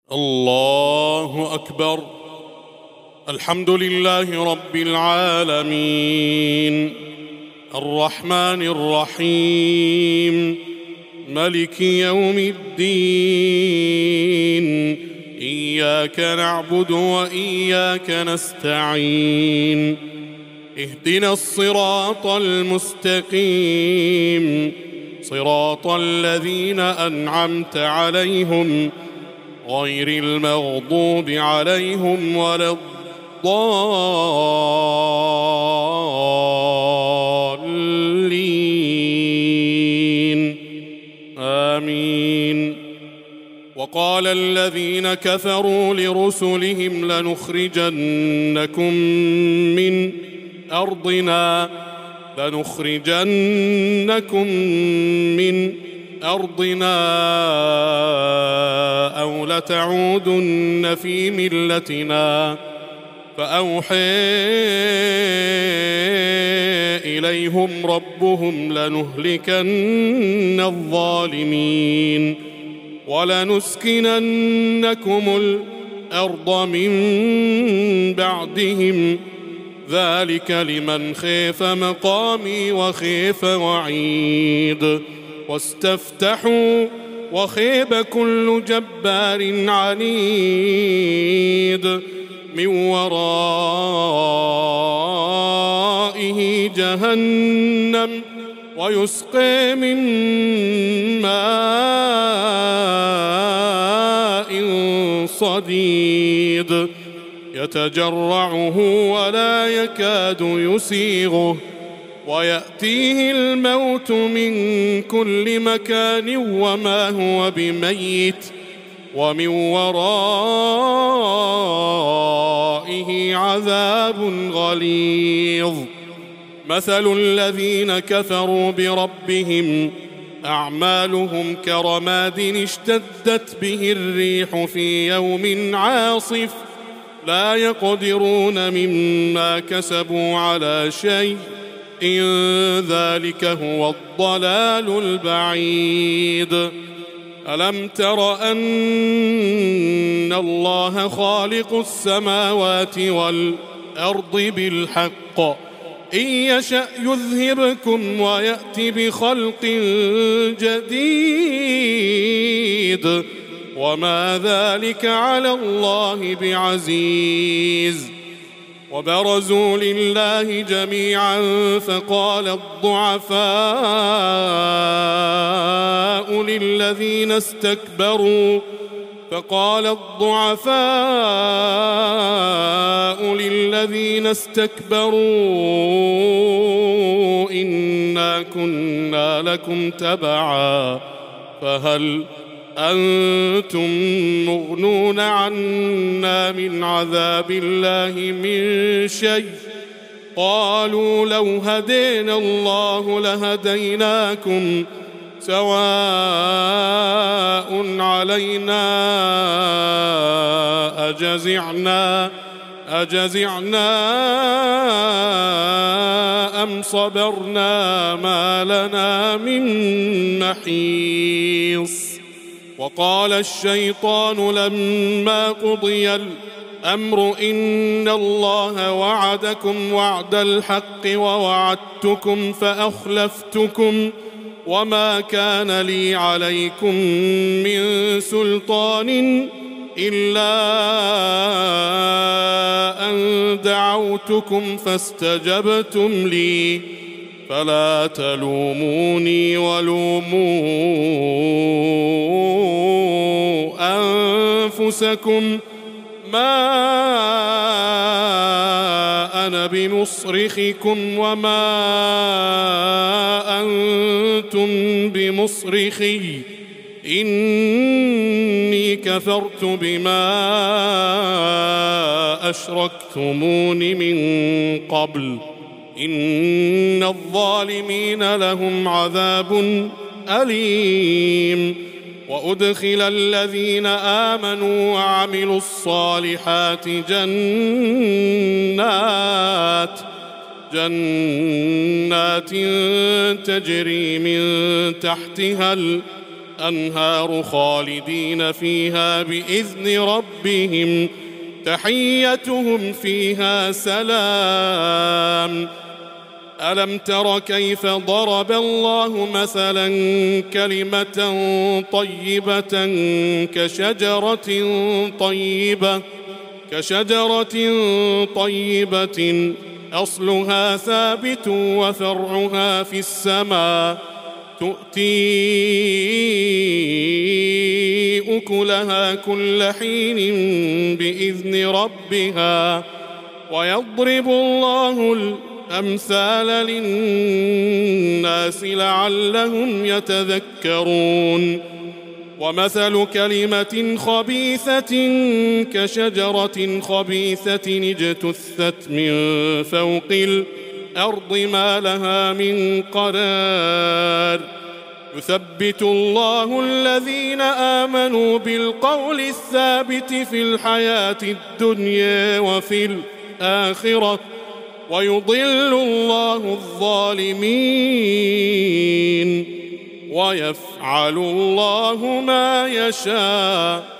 الله أكبر. الحمد لله رب العالمين الرحمن الرحيم ملك يوم الدين. إياك نعبد وإياك نستعين. اهدنا الصراط المستقيم صراط الذين أنعمت عليهم غير المغضوب عليهم ولا الضالين آمين. وقال الذين كفروا لرسلهم لنخرجنكم من أرضنا أو لتعودن في ملتنا فأوحى إليهم ربهم لنهلكن الظالمين ولنسكننكم الأرض من بعدهم ذلك لمن خاف مقامي وخاف وعيد. واستفتحوا وخيب كل جبار عنيد من ورائه جهنم ويسقى من ماء صديد يتجرعه ولا يكاد يسيغه ويأتيه الموت من كل مكان وما هو بميت ومن ورائه عذاب غليظ. مثل الذين كفروا بربهم أعمالهم كرماد اشتدت به الريح في يوم عاصف لا يقدرون مما كسبوا على شيء إن ذلك هو الضلال البعيد. ألم تر أن الله خالق السماوات والأرض بالحق إن يشأ يذهبكم ويأت بخلق جديد وما ذلك على الله بعزيز. وبرزوا لله جميعا فقال الضعفاء للذين استكبروا إنا كنا لكم تبعا فهل أنتم مغنون عنا من عذاب الله من شيء. قالوا لو هدينا الله لهديناكم سواء علينا أجزعنا أم صبرنا ما لنا من محيص. وقال الشيطان لما قضي الأمر إن الله وعدكم وعد الحق ووعدتكم فأخلفتكم وما كان لي عليكم من سلطان إلا أن دعوتكم فاستجبتم لي فلا تلوموني ولوموا أنفسكم ما أنا بمصرخكم وما أنتم بمصرخي إني كفرت بما أشركتمون من قبل إن الظالمين لهم عذاب أليم. وأدخل الذين آمنوا وعملوا الصالحات جنات تجري من تحتها أنهار خالدين فيها بإذن ربهم تحيتهم فيها سلام. ألم تر كيف ضرب الله مثلا كلمة طيبة كشجرة طيبة أصلها ثابت وفرعها في السماء تؤتي أكلها كل حين بإذن ربها ويضرب الله الأمثال للناس لعلهم يتذكرون. ومثل كلمة خبيثة كشجرة خبيثة اجتثت من فوق الأرض ما لها من قرار يثبت الله الذين آمنوا بالقول الثابت في الحياة الدنيا وفي الآخرة ويضل الله الظالمين ويفعل الله ما يشاء.